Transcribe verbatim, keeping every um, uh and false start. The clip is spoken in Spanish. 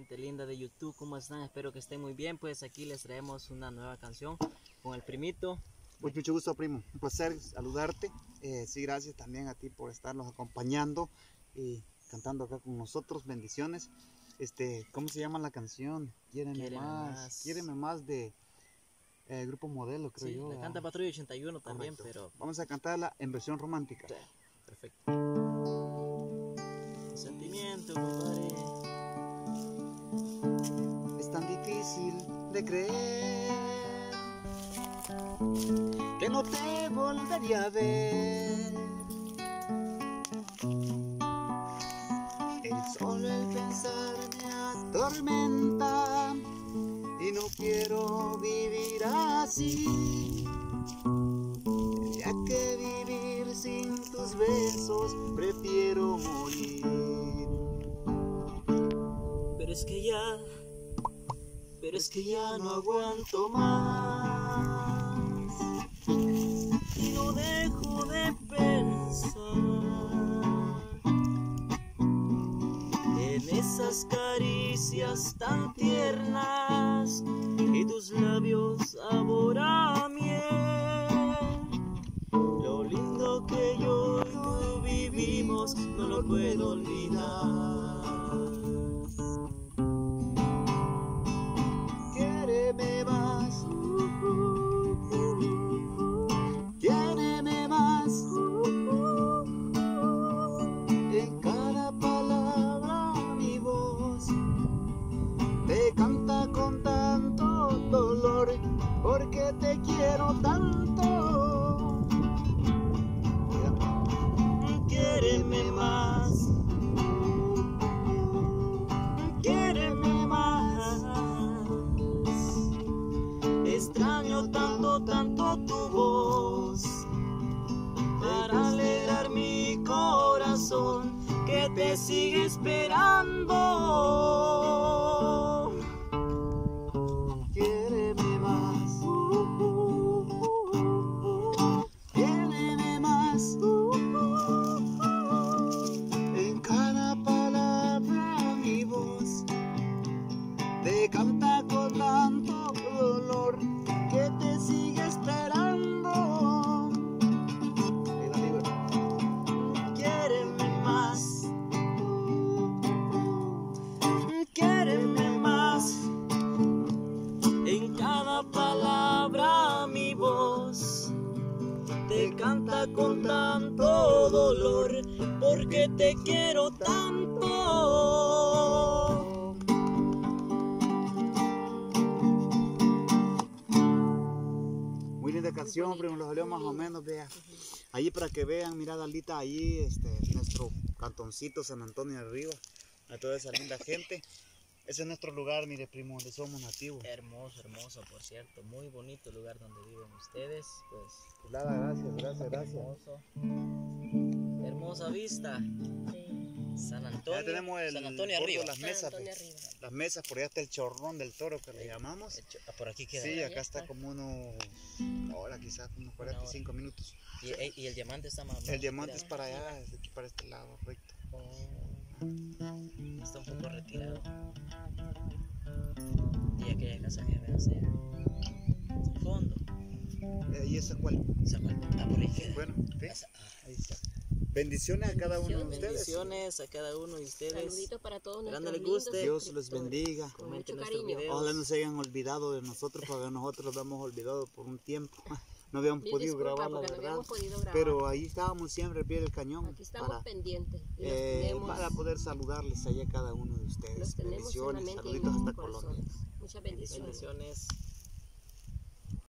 Gente linda de YouTube, ¿cómo están? Espero que estén muy bien. Pues aquí les traemos una nueva canción con el primito. Pues mucho gusto, primo, un placer saludarte. Eh, sí, gracias también a ti por estarnos acompañando y cantando acá con nosotros. Bendiciones. Este, ¿cómo se llama la canción? Quiéreme, Quiéreme más. más. Quiéreme más de eh, Grupo Modelo, creo Sí, yo. la ¿verdad? canta Patrulla ochenta y uno también, Correcto. pero Vamos a cantarla en versión romántica. sí, perfecto. Sentimiento, compadre. Es tan difícil de creer que no te volvería a ver. El solo el pensar me atormenta y no quiero vivir así. Ya que vivir sin tus besos prefiero morir. Pero es que ya, pero es que ya no aguanto más y no dejo de pensar en esas caricias tan tiernas y tus labios sabor a miel. Lo lindo que yo y tú vivimos no lo puedo olvidar. Quiéreme más, quiéreme más. En cada palabra mi voz te canta con tanto dolor, porque te quiero tanto. Quiéreme más, quiéreme más. Extraño tanto, tanto tu voz para alegrar mi corazón que te sigue esperando. Quiéreme más, quiéreme más. En cada palabra mi voz te canta con tanto dolor que te sigue esperando. Quiéreme más, quiéreme más. En cada palabra mi voz te canta con tanto dolor, porque te quiero tanto. Muy linda canción, pero nos salió más o menos, vea. Allí para que vean, mira Dalita, allí este, nuestro cantoncito San Antonio arriba, a toda esa linda gente. Ese es nuestro lugar, mire, primo, donde somos nativos. Hermoso, hermoso, por cierto, muy bonito el lugar donde viven ustedes, pues. Pues nada, gracias, gracias, gracias. Hermoso. Hermosa vista. San Antonio. Ya tenemos el San Antonio bordo, arriba. las mesas, Antonio pues. arriba. Las mesas, por allá está el chorrón del toro que le llamamos. Hecho- ah, por aquí queda. Sí, allá acá está está. como unos, ahora quizás unos cuarenta y cinco minutos. Y, eh, y el diamante está más. El diamante es retirado. para allá, es de aquí para este lado, recto. Oh, está un poco retirado. Y aquella casa que ven hacia al fondo. Eh, ¿Y esa cuál? Esa cual- ah, por la izquierda. Bueno, ¿sí? Esa- ah. Ahí está. Bendiciones a cada uno de ustedes. Bendiciones a cada uno de ustedes. Saluditos para todos Esperando nuestros les guste. lindos Dios los suscriptores. bendiga. Con Comenten mucho nuestros cariño. videos. Ojalá no se hayan olvidado de nosotros, porque nosotros los hemos olvidado por un tiempo. No habíamos Mil podido disculpas, grabar, la porque no verdad. habíamos podido grabar. Pero ahí estábamos siempre al pie del cañón Aquí estamos para, pendientes. Y los eh, tenemos, para poder saludarles allá a cada uno de ustedes. los tenemos Bendiciones, solamente en saluditos nuestros hasta Colombia. corazones. Muchas bendiciones. Bendiciones.